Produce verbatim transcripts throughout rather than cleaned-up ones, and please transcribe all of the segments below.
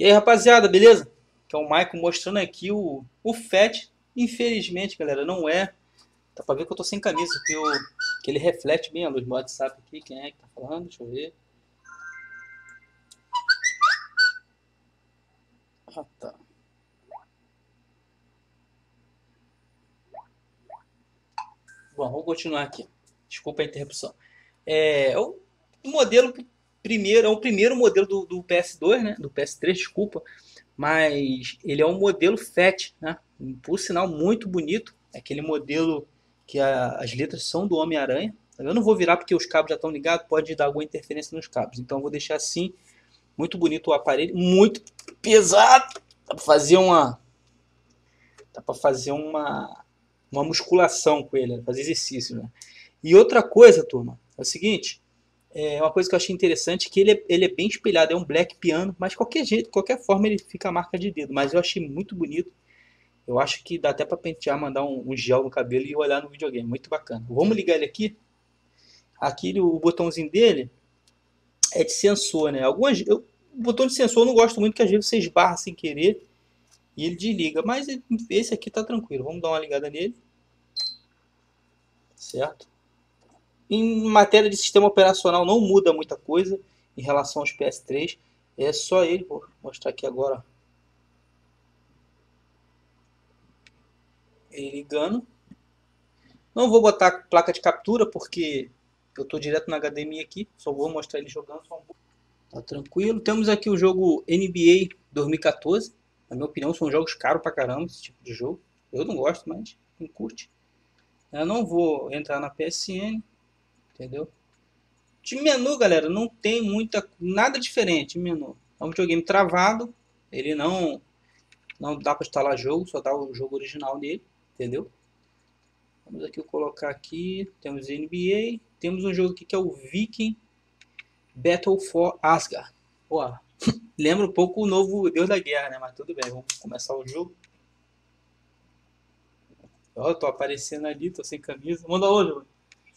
E aí, rapaziada, beleza? Que é o Michael mostrando aqui o, o Fat. Infelizmente, galera, não é. Dá pra ver que eu tô sem camisa, que, eu, que ele reflete bem a luz do WhatsApp aqui. Quem é que tá falando? Deixa eu ver. Ah, tá. Bom, vamos continuar aqui. Desculpa a interrupção. É, o modelo primeiro, é o primeiro modelo do, do P S dois, né? Do P S três, desculpa. Mas ele é um modelo Fat, né? Por sinal, muito bonito. É aquele modelo que a, as letras são do Homem-Aranha. Eu não vou virar porque os cabos já estão ligados, pode dar alguma interferência nos cabos. Então eu vou deixar assim. Muito bonito o aparelho, muito pesado. Dá pra fazer uma. Dá pra fazer uma. Uma musculação com ele, fazer exercício, né? E outra coisa, turma, é o seguinte. É uma coisa que eu achei interessante, que ele é, ele é bem espelhado, é um black piano, mas de qualquer jeito, de qualquer forma ele fica a marca de dedo. Mas eu achei muito bonito. Eu acho que dá até para pentear, mandar um, um gel no cabelo e olhar no videogame. Muito bacana. Vamos ligar ele aqui. Aqui o botãozinho dele é de sensor, né? Algumas, eu, o botão de sensor eu não gosto muito, que às vezes você esbarra sem querer e ele desliga. Mas esse aqui tá tranquilo. Vamos dar uma ligada nele. Certo? Em matéria de sistema operacional não muda muita coisa em relação aos P S três. É só ele. Vou mostrar aqui agora. Ele ligando. Não vou botar placa de captura porque eu estou direto na H D M I aqui. Só vou mostrar ele jogando. Só um... Tá tranquilo. Temos aqui o jogo N B A dois mil e quatorze. Na minha opinião são jogos caros pra caramba esse tipo de jogo. Eu não gosto, mas quem curte. Eu não vou entrar na P S N. Entendeu? De menu, galera, não tem muita nada diferente. Menu é um videogame travado, ele não não dá para instalar jogo, só dá o jogo original dele, entendeu? Vamos aqui colocar aqui, temos N B A, temos um jogo aqui que é o Viking Battle for Asgard. Pô, lembra um pouco o novo Deus da Guerra, né? Mas tudo bem, vamos começar o jogo. Ó, tô aparecendo ali, tô sem camisa. Manda hoje, mano.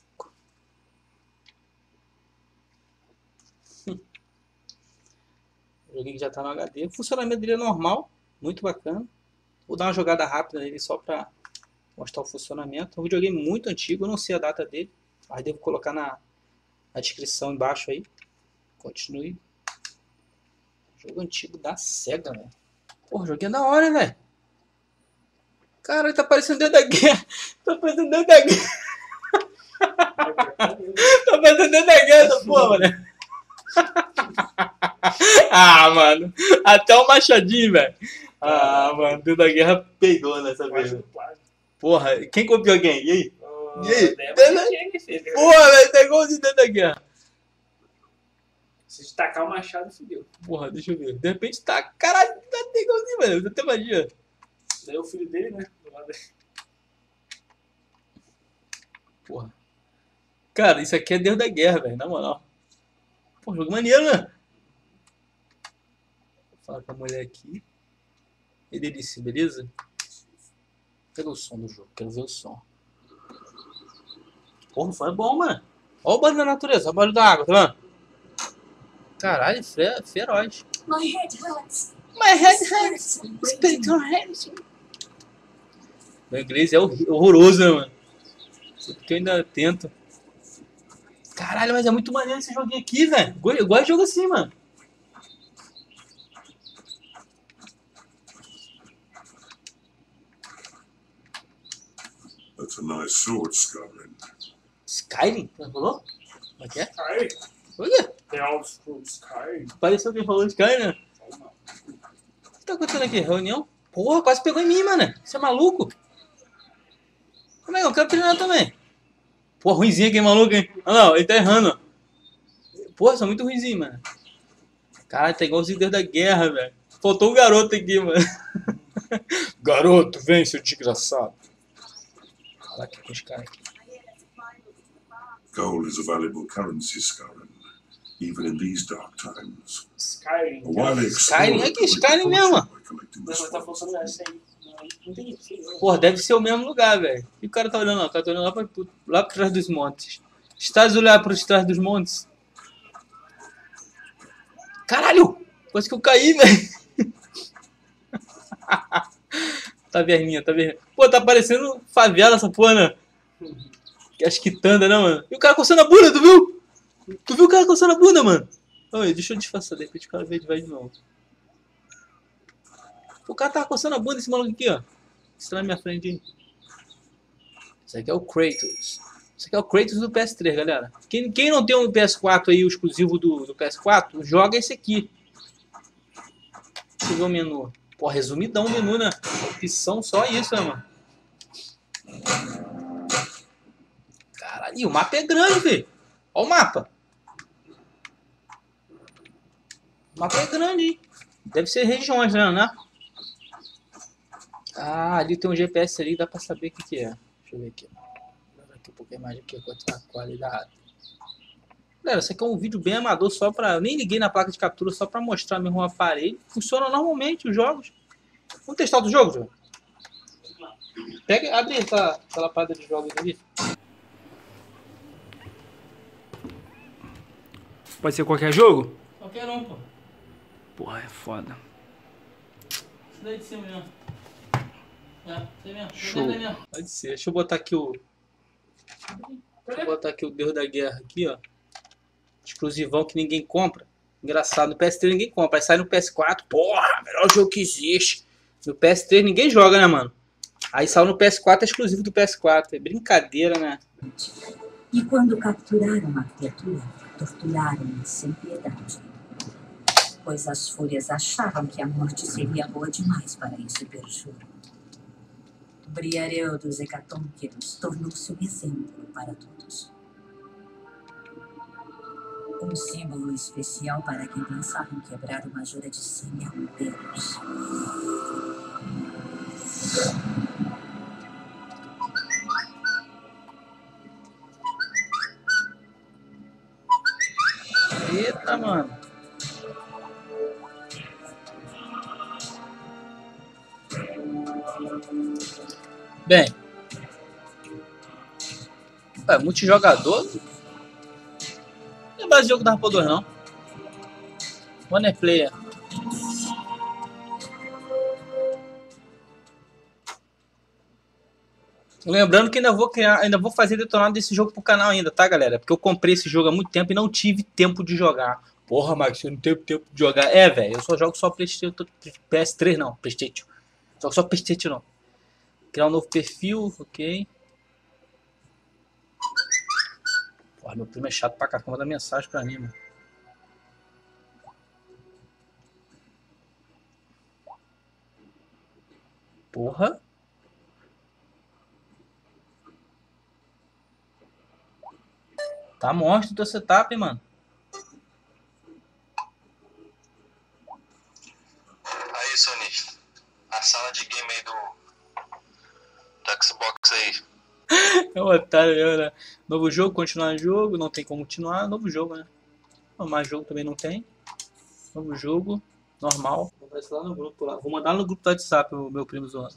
O joguinho já está no H D. O funcionamento dele é normal, muito bacana. Vou dar uma jogada rápida nele só para mostrar o funcionamento. É um videogame muito antigo, eu não sei a data dele, mas devo colocar na, na descrição embaixo aí. Continue. Jogo antigo da SEGA, velho. Porra, o joguinho é da hora, velho. Cara, tá parecendo dentro da guerra. Tá parecendo dentro da guerra. Tá parecendo dentro da guerra essa porra, mano. Ah, mano. Até o machadinho, velho. Ah, mano. Deus da guerra peidou nessa vez. Porra, quem copiou alguém? E aí? Oh, e aí? Deve... Porra, velho. Tá igualzinho Deus da guerra. Se destacar o machado, fudeu. Porra, deixa eu ver. De repente tá. Caralho, tá igualzinho, velho. Você tem magia. Daí é o filho dele, né? Porra. Cara, isso aqui é Deus da guerra, velho. Na moral. Pô, jogo maneiro, né? Vou falar com a mulher aqui. Ele disse, beleza? Cadê o som do jogo? Quero ver o som. Porra, foi bom, mano. Olha o barulho da natureza, olha o barulho da água, tá vendo? Caralho, fe feroz. My head hurts. My head hurts. Spectrum hurts. Meu inglês é horroroso, né, mano? Só porque eu ainda tento. Caralho, mas é muito maneiro esse joguinho aqui, velho. Eu gosto de jogo assim, mano. That's a nice sword, Skyrim. Skyrim? Você falou? Como é que é? Skyrim. Olha! The Old School Skyrim. Pareceu que ele falou Skyrim, né? O que tá acontecendo aqui? Reunião? Porra, quase pegou em mim, mano. Você é maluco? Como é que eu quero treinar também? Porra, ruimzinho aqui, maluco, hein? Olha lá, ele tá errando. Porra, são muito ruimzinho, mano. Cara, tá igualzinho Deus da guerra, velho. Faltou um garoto aqui, mano. Garoto, vem, seu desgraçado. Olha aqui com os caras aqui. Gold is a valuable currency, Skyrim, even in these dark times. Skyrim. A wily Skyrim, explorer é que Skyrim mesmo. by collecting Não, this mas tá wealth. faltando essa aí. Não tem isso. Porra, deve ser o mesmo lugar, velho. E o cara tá olhando lá? O cara tá olhando lá pra, lá pra trás dos montes. Estás a olhar para trás dos montes? Caralho! Quase que eu caí, velho. Taverninha, taverninha. Pô, tá parecendo favela essa porra, né? As quitandas, né, mano? E o cara coçando a bunda, tu viu? Tu viu o cara coçando a bunda, mano? Oi, deixa eu disfarçar, de repente o cara veio de vai de novo. O cara tava coçando a bunda, esse maluco aqui, ó. Isso tá na minha frente, hein? Isso aqui é o Kratos. Isso aqui é o Kratos do P S três, galera. Quem, quem não tem um P S quatro aí, o exclusivo do, do P S quatro, joga esse aqui. Deixa eu ver o menu. Pô, resumidão o menu, né? Opção só isso, né, mano? Caralho, e o mapa é grande, velho. Olha o mapa. O mapa é grande, hein? Deve ser regiões, né, né? Ah, ali tem um G P S ali, dá pra saber o que que é. Deixa eu ver aqui. Aqui um pouquinho mais aqui, a qualidade. Galera, isso aqui é um vídeo bem amador, só pra... Eu nem liguei na placa de captura, só pra mostrar mesmo o aparelho. Funciona normalmente os jogos. Vamos testar outro jogo, João? Pega, abre aquela, aquela parada de jogos ali. Pode ser qualquer jogo? Qualquer um, pô. Porra, é foda. Isso daí de cima mesmo. É, isso aí mesmo. Show. Mesmo. Pode ser. Deixa eu botar aqui o... Deixa eu botar aqui o Deus da Guerra aqui, ó. Exclusivão que ninguém compra. Engraçado, no P S três ninguém compra. Aí sai no P S quatro, porra, melhor jogo que existe. No P S três ninguém joga, né, mano? Aí saiu no P S quatro, é exclusivo do P S quatro. É brincadeira, né? E quando capturaram a criatura, torturaram-na sem piedade. Pois as fúrias achavam que a morte seria boa demais para esse perjuro. Briareu dos Hecatônquiros tornou-se um exemplo para todos. Um símbolo especial para quem pensava em quebrar uma jura de sangue a um Deus. Eita, mano. Bem. É, multijogador. Não é mais jogo da Rampo dois, não. One player. Lembrando que ainda vou criar, ainda vou fazer detonado desse jogo pro canal ainda, tá, galera? Porque eu comprei esse jogo há muito tempo e não tive tempo de jogar. Porra, Max, eu não tenho tempo de jogar. É, velho, eu só jogo só PlayStation, P S três não, PlayStation. Jogo só PlayStation não. Criar um novo perfil, ok. Porra, meu primo é chato pra caramba, manda mensagem pra mim, mano. Porra. Tá monstro o teu setup, hein, mano. Aí, Sony. A sala de game aí do, do Xbox aí. É um otário, mesmo, né? Novo jogo, continuar jogo, não tem como continuar. Novo jogo, né? Mais jogo também não tem. Novo jogo, normal. Vou aparecer lá no grupo lá. Vou mandar no grupo do WhatsApp o meu primo zoando.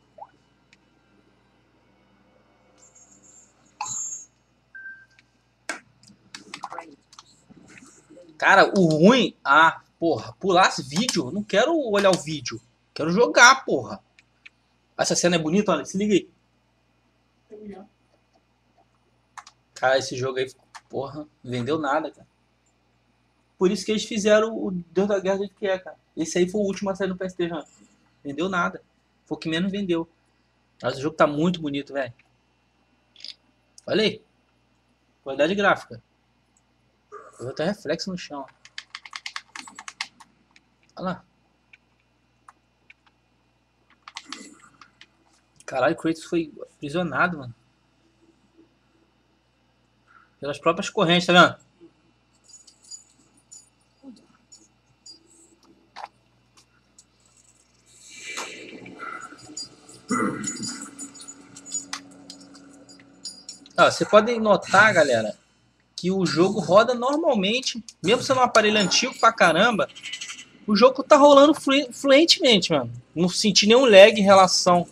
Cara, o ruim... Ah, porra, pular esse vídeo? Não quero olhar o vídeo. Quero jogar, porra. Essa cena é bonita, olha. Se liga aí. Cara, esse jogo aí, porra, vendeu nada, cara. Por isso que eles fizeram o Deus da Guerra do jeito que é, cara. Esse aí foi o último a sair no P S três, já. Vendeu nada. Foi o que menos vendeu. Mas o jogo tá muito bonito, velho. Olha aí. Qualidade gráfica. Eu vou até reflexo no chão. Olha lá. Caralho, o Kratos foi aprisionado, mano. Pelas próprias correntes, tá vendo? Ah, você pode notar, galera, que o jogo roda normalmente, mesmo sendo um aparelho antigo pra caramba, o jogo tá rolando flu fluentemente, mano. Não senti nenhum lag em relação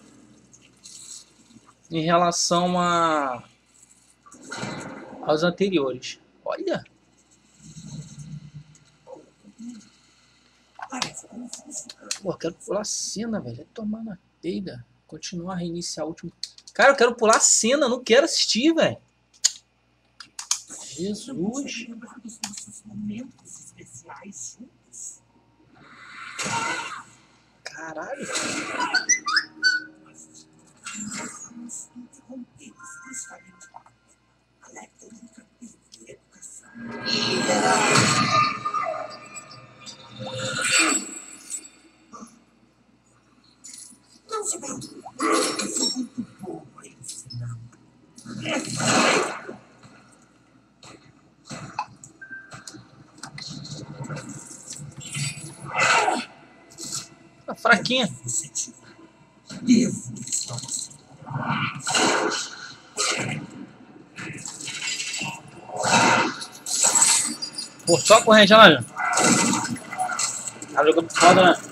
em relação a aos anteriores. Olha. Pô, quero pular a cena, velho. É tomar na peida. Continuar, reiniciar o último. Cara, eu quero pular a cena, não quero assistir, velho. Jesus. Caralho. Não se preocupe, eu sou muito bom a ensinar. Tá fraquinha. Você tirou. Devo. Pô, só a corrente, olha lá. Tá jogando foda, né?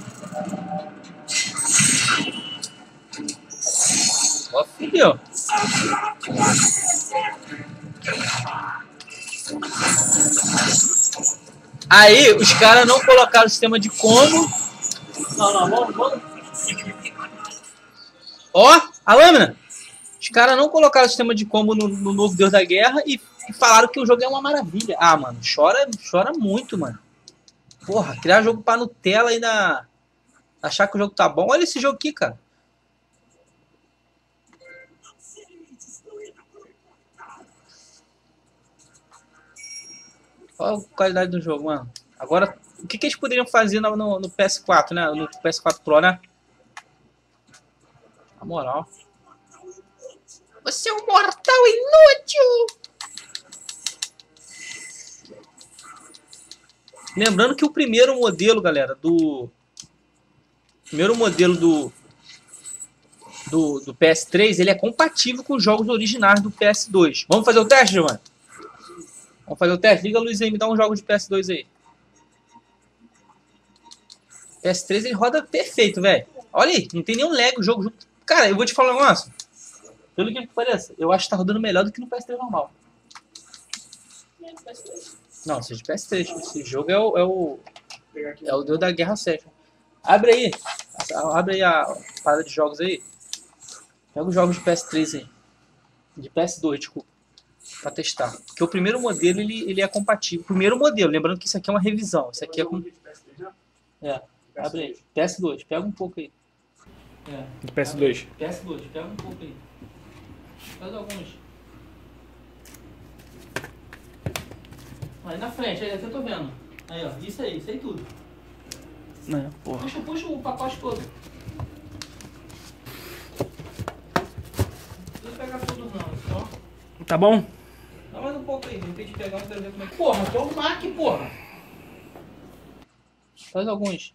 Ó, filho. Aí, os caras não colocaram o sistema de combo. Não, não, vamos, vamos. Ó, a lâmina. Os caras não colocaram o sistema de combo no, no novo Deus da Guerra e, e falaram que o jogo é uma maravilha. Ah, mano, chora, chora muito, mano. Porra, criar jogo pra Nutella e na... achar que o jogo tá bom. Olha esse jogo aqui, cara. Olha a qualidade do jogo, mano. Agora, o que, que eles poderiam fazer no, no, no P S quatro, né? No P S quatro Pro, né? Na moral. Você é um mortal inútil! Lembrando que o primeiro modelo, galera, do... Primeiro modelo do... Do, do P S três, ele é compatível com os jogos originais do P S dois. Vamos fazer o teste, Giovanni? Vamos fazer o teste? Liga a luz aí, me dá um jogo de P S dois aí. P S três ele roda perfeito, velho. Olha aí, não tem nenhum lag o jogo. Cara, eu vou te falar um negócio. Pelo que pareça, eu acho que tá rodando melhor do que no P S três normal. Não, seja de P S três. Esse jogo é o... É o, é o Deus da Guerra sete. Abre aí. Abre aí a parada de jogos aí. Pega os jogos de P S três aí. De P S dois, desculpa. Pra testar. Porque o primeiro modelo, ele, ele é compatível. Primeiro modelo, lembrando que isso aqui é uma revisão. Isso aqui é com... É, abre aí. P S dois, pega um pouco aí. É. Do P S dois. P S dois, pega um pouco aí. Faz alguns. Aí na frente, aí aqui eu tô vendo. Aí, ó. Isso aí, isso aí tudo. Né, porra. Puxa, puxa o pacote todo. Não precisa pegar tudo não, só. Tá bom? Dá mais um pouco aí, de repente pegar um, quero ver como é que... Porra, tô arrumar aqui, porra. Faz alguns.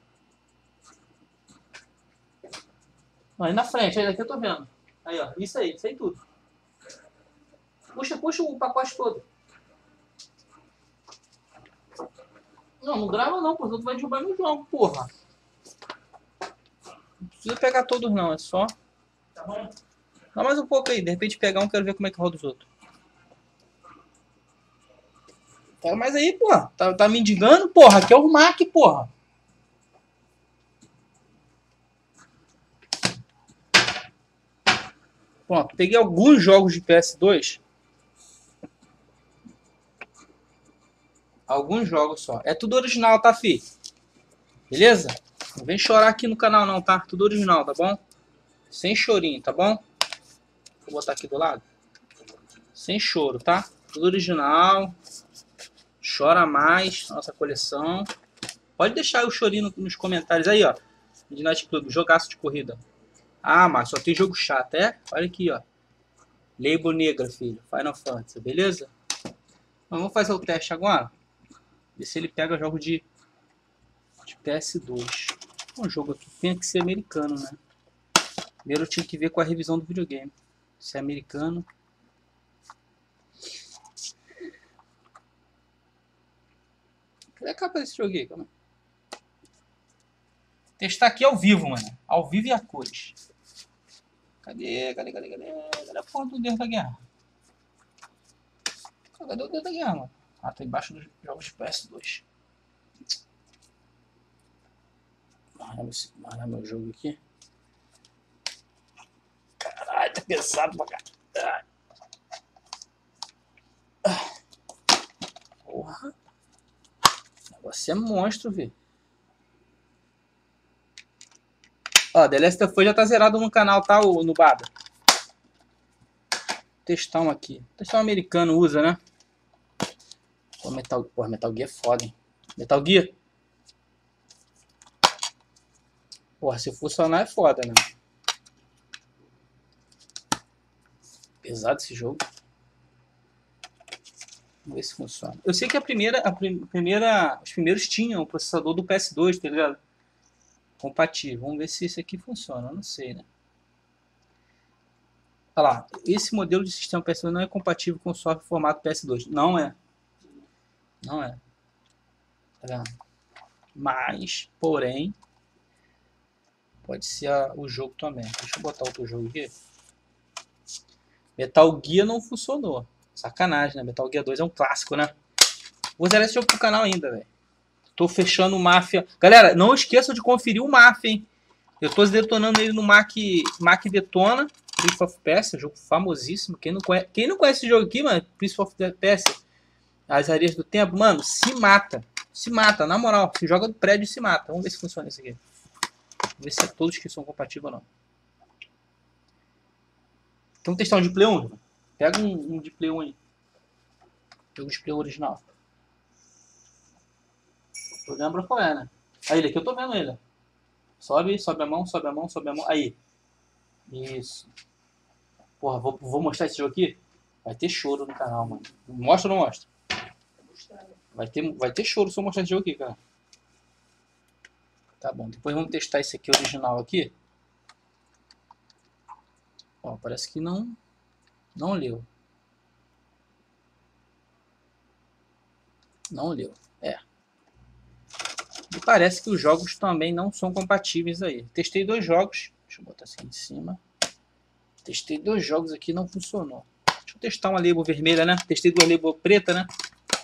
Aí na frente, aí daqui eu tô vendo. Aí, ó, isso aí, isso aí tudo. Puxa, puxa o pacote todo. Não, não grava não, pô, tu vai derrubar meu jogo, porra. Não precisa pegar todos não, é só... Tá bom? Dá mais um pouco aí, de repente pegar um, quero ver como é que roda os outros. Pega mais aí, porra. Tá, tá me indigando, porra. Aqui é o Mac, porra. Pronto, peguei alguns jogos de P S dois. Alguns jogos só. É tudo original, tá, fi? Beleza? Não vem chorar aqui no canal não, tá? Tudo original, tá bom? Sem chorinho, tá bom? Vou botar aqui do lado. Sem choro, tá? Tudo original. Chora mais, nossa coleção. Pode deixar o chorinho nos comentários aí, ó. Midnight Club, jogaço de corrida. Ah, mas só tem jogo chato, é? Olha aqui, ó. Label negra, filho. Final Fantasy, beleza? Então, vamos fazer o teste agora. Ver se ele pega jogo de, de P S dois. Um jogo aqui tem que ser americano, né? Primeiro eu tinha que ver com a revisão do videogame. Se é americano. Cadê a capa desse jogo aqui? Calma aí. Testar aqui ao vivo, mano. Ao vivo e a cores. Cadê? Cadê? Cadê? Cadê? Cadê a porra do Deus da Guerra? Cadê o Deus da Guerra, mano? Ah, tá embaixo dos jogos de P S dois. Marcar meu, meu jogo aqui. Caralho, tá pesado pra caralho. Porra. O negócio é monstro, velho. Ó, The Last of Us já tá zerado no canal, tá, o Nubada? Vou testar um aqui. Vou testar um americano, usa, né? Pô, Metal, porra, Metal Gear é foda, hein? Metal Gear. Porra, se funcionar é foda, né? Pesado esse jogo. Vamos ver se funciona. Eu sei que a primeira, a prim, primeira, os primeiros tinham o processador do P S dois, tá ligado? Compatível. Vamos ver se isso aqui funciona. Eu não sei, né? Olha lá. Esse modelo de sistema P S dois não é compatível com o software formato P S dois. Não é. Não é. Tá vendo? Mas, porém, pode ser a, o jogo também. Deixa eu botar outro jogo aqui. Metal Gear não funcionou. Sacanagem, né? Metal Gear dois é um clássico, né? Vou zerar esse jogo pro canal ainda, velho. Tô fechando o Mafia. Galera, não esqueçam de conferir o Mafia, hein? Eu tô detonando ele no Mac, Mac Detona. Prince of Persia, jogo famosíssimo. Quem não conhece, quem não conhece esse jogo aqui, mano? Prince of Persia, As Areias do Tempo. Mano, se mata. Se mata, na moral. Se joga do prédio e se mata. Vamos ver se funciona isso aqui. Vamos ver se é todos que são compatíveis ou não. Vamos testar um de Play um. Pega um, um de Play um aí. Pega o de Play um original. Tu lembra qual é, né? Aí, ele aqui eu tô vendo ele. Sobe, sobe a mão, sobe a mão, sobe a mão. Aí. Isso. Porra, vou, vou mostrar esse jogo aqui. Vai ter choro no canal, mano. Mostra ou não mostra? Vai ter, vai ter choro se eu mostrar esse jogo aqui, cara. Tá bom, depois vamos testar esse aqui original aqui. Ó, parece que não, não leu. Não leu, é. E parece que os jogos também não são compatíveis aí. Testei dois jogos. Deixa eu botar assim em cima. Testei dois jogos aqui, não funcionou. Deixa eu testar uma label vermelha, né? Testei duas label preta, né?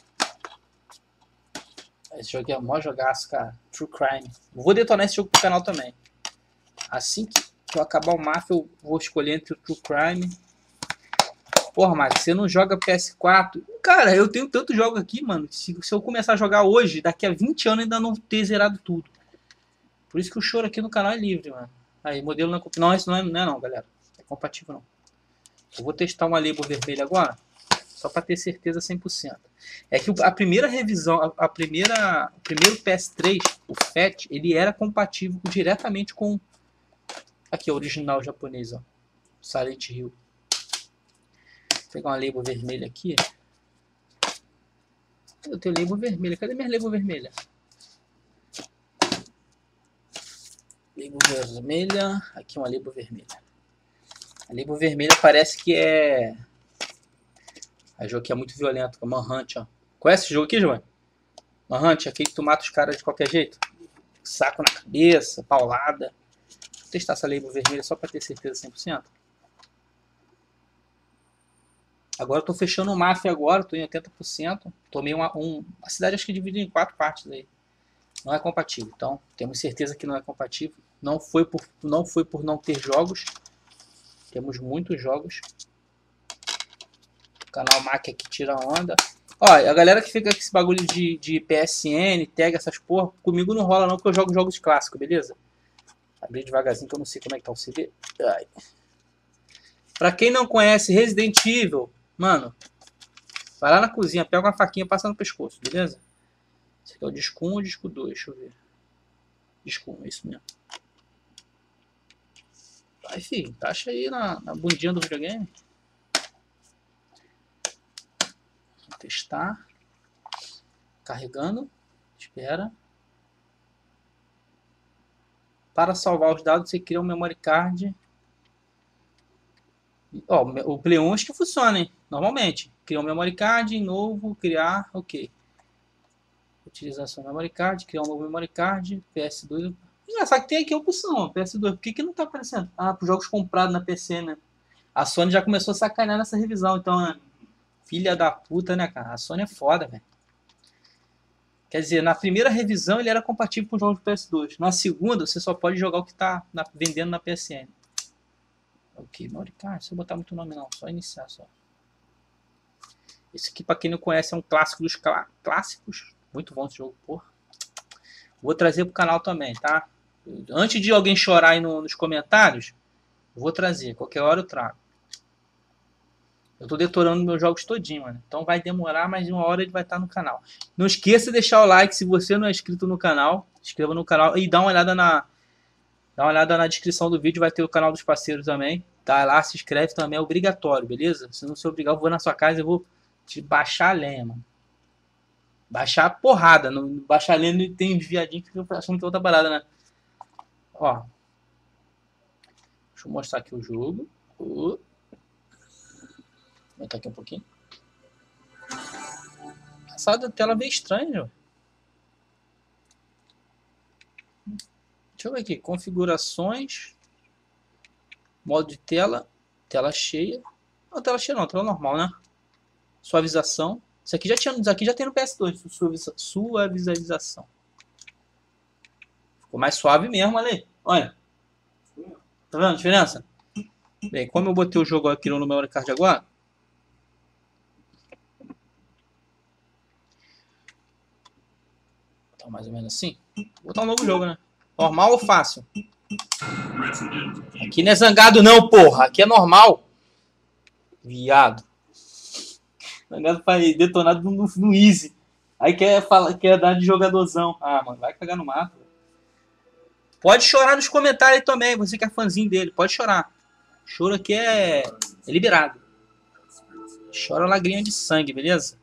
Esse jogo aqui é mó jogaço, cara. True Crime. Vou detonar esse jogo pro canal também. Assim que, que eu acabar o Mafia, eu vou escolher entre o True Crime. Porra, Max, você não joga P S quatro? Cara, eu tenho tantos jogos aqui, mano. Se, se eu começar a jogar hoje, daqui a vinte anos ainda não ter zerado tudo. Por isso que o choro aqui no canal é livre, mano. Aí, modelo não é compatível. Não, esse não é, não é não, galera. É compatível não. Eu vou testar uma label vermelha agora. Só para ter certeza cem por cento. É que a primeira revisão, a, a primeira, o primeiro P S três, o F A T, ele era compatível diretamente com... Aqui, o original japonês, ó. Silent Hill. Vou pegar uma label vermelha aqui. Eu tenho label vermelha. Cadê minha label vermelha? Label vermelha. Aqui uma label vermelha. A label vermelha parece que é... O jogo aqui é muito violento, é Manhunt, ó. Conhece esse jogo aqui, João? Manhunt, aquele que tu mata os caras de qualquer jeito. Saco na cabeça, paulada. Deixa eu testar essa label vermelha só para ter certeza cem por cento. Agora eu tô fechando o Mafia agora, tô em oitenta por cento. Tomei uma, um, a cidade acho que dividida em quatro partes aí. Não é compatível, então temos certeza que não é compatível. Não foi por não, foi por não ter jogos. Temos muitos jogos. O canal Mac aqui tira onda. Ó, a galera que fica com esse bagulho de, de P S N, tag, essas porra, comigo não rola não, porque eu jogo jogos clássicos, beleza? Abrir devagarzinho que eu não sei como é que tá o C D. Ai. Pra quem não conhece Resident Evil, mano, vai lá na cozinha, pega uma faquinha e passa no pescoço, beleza? Esse aqui é o disco um ou o disco dois, deixa eu ver. Disco um, é isso mesmo. Vai, filho, encaixa aí na, na bundinha do videogame. Vou testar. Carregando. Espera. Para salvar os dados, você cria um memory card. Ó, o Play um acho que funciona, hein? Normalmente. Criar um memory card, novo, criar, ok. Utilização do memory card, criar um novo memory card, P S dois. Engraçado que tem aqui a opção, ó, P S dois. Por que, que não tá aparecendo? Ah, para os jogos comprados na P C, né? A Sony já começou a sacanear nessa revisão, então, né? Filha da puta, né, cara? A Sony é foda, velho. Quer dizer, na primeira revisão ele era compatível com os jogos do P S dois. Na segunda, você só pode jogar o que está vendendo na P S N. Ok, Mauricard, se eu botar muito nome não, só iniciar só. Esse aqui, pra quem não conhece, é um clássico dos clá clássicos. Muito bom esse jogo, porra. Vou trazer pro canal também, tá? Antes de alguém chorar aí no, nos comentários, eu vou trazer. Qualquer hora eu trago. Eu tô detorando meus jogos todinho, mano. Então vai demorar, mas de uma hora ele vai estar no canal. Não esqueça de deixar o like se você não é inscrito no canal. Inscreva no canal e dá uma olhada na... Dá uma olhada na descrição do vídeo, vai ter o canal dos parceiros também. Tá lá, se inscreve também, é obrigatório, beleza? Se não se obrigar, eu vou na sua casa e vou te baixar a lenha, mano. Baixar a porrada. Não, baixar a lenha tem uns viadinhos que ficam achando que é outra parada, né? Ó. Deixa eu mostrar aqui o jogo. Uh. Vou aumentar aqui um pouquinho. Essa tela veio estranha, ó. Deixa eu ver aqui, configurações, modo de tela, tela cheia, não, tela cheia não, tela normal, né? Suavização, isso aqui já tinha, isso aqui já tem no P S dois, suaviza, suavização. Ficou mais suave mesmo, ali, olha, tá vendo a diferença? Bem, como eu botei o jogo aqui no memory card agora, tá mais ou menos assim, vou botar um novo jogo, né? Normal ou fácil? Aqui não é zangado não, porra. Aqui é normal. Viado. Zangado faz detonado no, no easy. Aí quer, fala, quer dar de jogadorzão. Ah, mano, vai cagar no mato. Pode chorar nos comentários aí também. Você que é fãzinho dele. Pode chorar. Choro aqui é, é liberado. Chora lagrinha de sangue, beleza?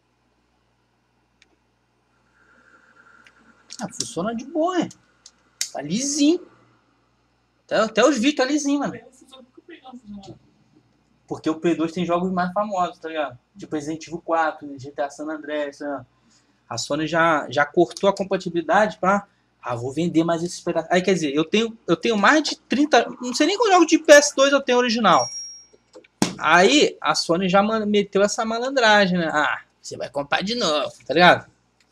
Ah, funciona de boa, hein? Tá lisinho. Até, até os vídeos tá lisinho, mano. Porque o P dois tem jogos mais famosos, tá ligado? Tipo Resident Evil quatro, G T A San Andreas, tá? A Sony já, já cortou a compatibilidade pra... Ah, vou vender mais esses pedaços. Aí, quer dizer, eu tenho, eu tenho mais de trinta... Não sei nem qual jogo de P S dois eu tenho original. Aí, a Sony já meteu essa malandragem, né? Ah, você vai comprar de novo, tá ligado?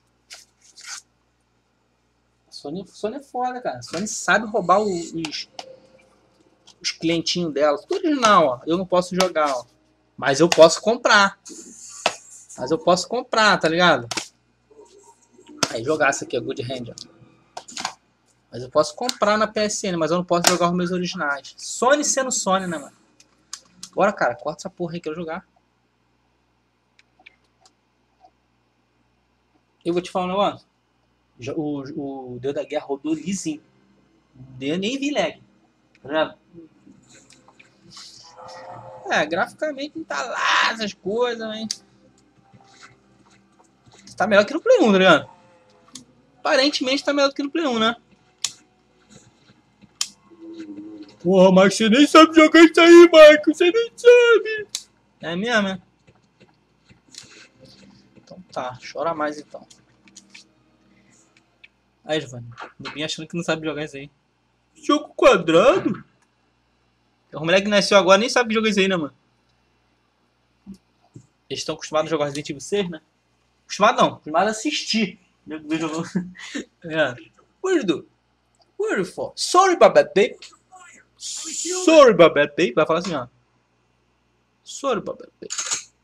Sony, Sony é foda, cara. A Sony sabe roubar os, os clientinhos dela. Tudo original, ó. Eu não posso jogar, ó. Mas eu posso comprar. Mas eu posso comprar, tá ligado? Aí jogar essa aqui, a Good Hand, ó. Mas eu posso comprar na P S N, mas eu não posso jogar os meus originais. Sony sendo Sony, né, mano? Bora, cara. Corta essa porra aí que eu jogar. Eu vou te falar um negócio. O, o Deus da Guerra rodou lisinho. Eu nem vi lag. Tá vendo? É, graficamente não tá lá essas coisas, hein? Tá melhor que no Play um, tá ligado? Aparentemente tá melhor do que no Play um, né? Porra, Marcos, você nem sabe jogar isso aí, Marcos. Você nem sabe. É mesmo, né? Então tá, chora mais então. Aí, Giovanni, ninguém achando que não sabe jogar isso aí. Jogo quadrado? O moleque que nasceu agora nem sabe que jogo é isso aí, né, mano? Eles estão acostumados a jogar Resident Evil seis, né? Acostumado não, acostumado a assistir. É. Where do? Where for? Sorry, Babette Baby. Sorry, Babette Baby. Vai falar assim, ó. Sorry, Babette Baby.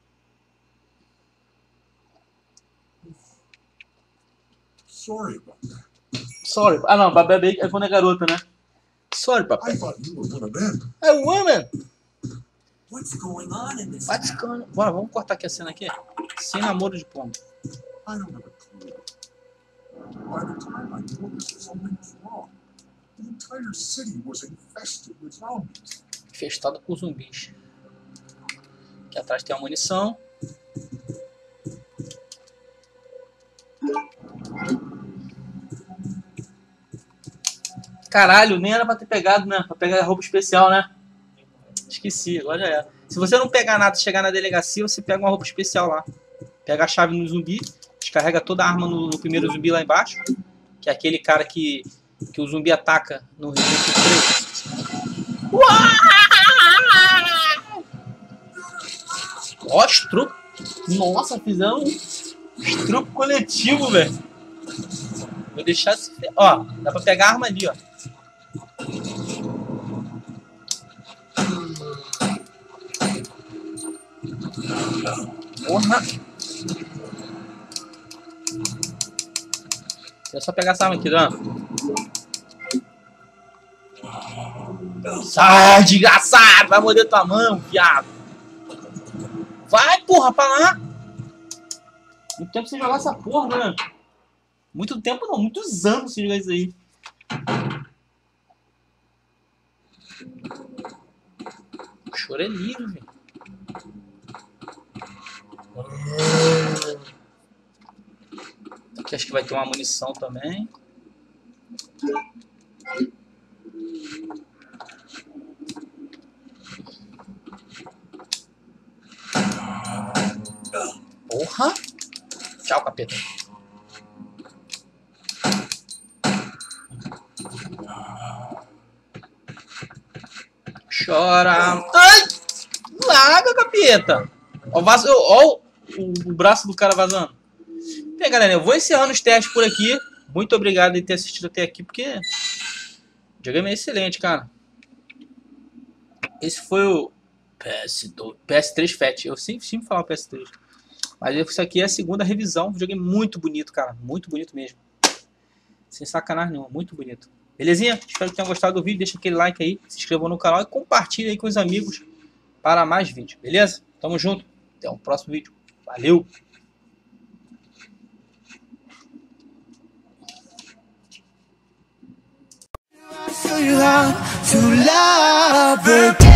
Sorry about that. Sorry. Ah, não, Babette Baby é quando é garota, né? Sorry, I Babette. thought you were one of them. É woman. What's going on in this What's going on? Bora, vamos cortar aqui a cena aqui. Sem namoro de pombo. I don't have a clue. By the time I noticed something was wrong, the entire city was infested with zombies. Infestado por zumbis. Aqui atrás tem a munição. Caralho, nem era pra ter pegado, né? Pra pegar roupa especial, né? Esqueci, agora já era. Se você não pegar nada e chegar na delegacia, você pega uma roupa especial lá. Pega a chave no zumbi, descarrega toda a arma no, no primeiro zumbi lá embaixo. Que é aquele cara que, que o zumbi ataca no Resident Evil três. Ó, estrupo. Nossa, fizemos um estrupo coletivo, velho. Vou deixar... Se... Ó, dá pra pegar a arma ali, ó. Porra! É só pegar essa arma aqui, dano. Sai, desgraçado! Vai morder tua mão, viado! Vai, porra, pra lá! Muito tempo sem jogar essa porra, né? Muito tempo não, muitos anos sem jogar isso aí. O choro é livre, velho. Aqui acho que vai ter uma munição também. Porra! Tchau, capeta. Chora. Ai! Larga, capeta. Ó, o, vaso, ó o, o braço do cara vazando. Bem, galera, eu vou encerrando os testes por aqui. Muito obrigado por ter assistido até aqui, porque o videogame é excelente, cara. Esse foi o P S dois, P S três Fat. Eu sempre, sempre falo P S três. Mas isso aqui é a segunda revisão. Um videogame muito bonito, cara. Muito bonito mesmo. Sem sacanagem nenhuma. Muito bonito. Belezinha? Espero que tenham gostado do vídeo. Deixa aquele like aí. Se inscrevam no canal e compartilhe aí com os amigos para mais vídeos. Beleza? Tamo junto. Até o próximo vídeo. Valeu! Show you how to love it.